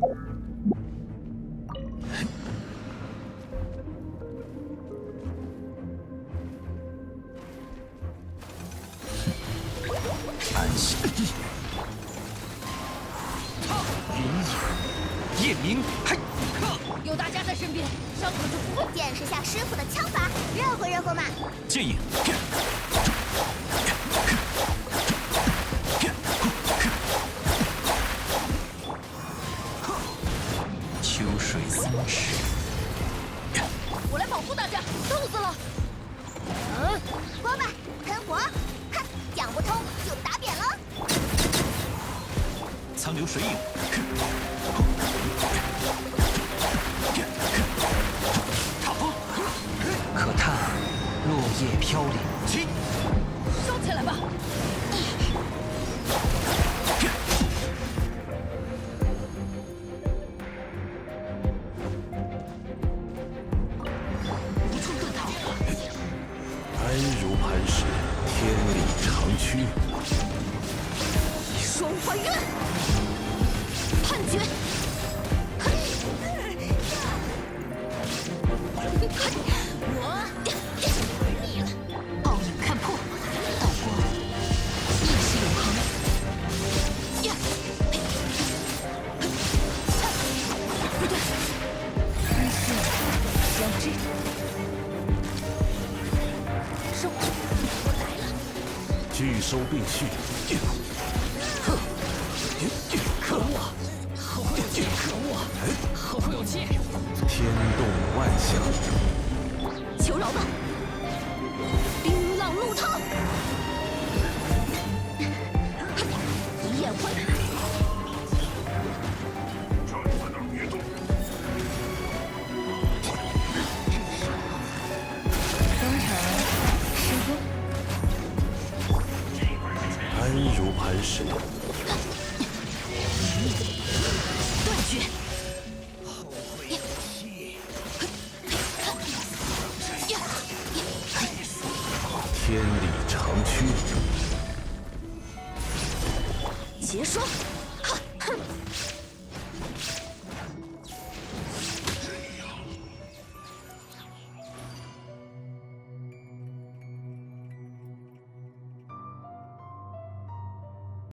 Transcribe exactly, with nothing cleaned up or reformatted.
安息。云影，夜明，嘿， 有大家在身边，伤口就不会。 见识下师傅的枪法，热乎热乎嘛！ 剑影。 秋水三尺， 我来保护大家，冻死了。 嗯，锅巴喷火，哼，讲不通就打扁了。 苍流水影，踏风，可叹落叶飘零。起， 烧起来吧！ 安如磐石，天理长驱。 双还原，判决。我玩腻了。暴影看破，道光意识永恒。呀！不对，一线相知。 收，我来了。 拒收并蓄。 哼，可恶，好会有气！可恶，好会有气！ 天动万象。 求饶吧！冰浪怒涛，一眼灰。 站在那儿别动！ 东城失踪。 安如磐石。 断绝。 后会有期。 天理长驱。 结霜。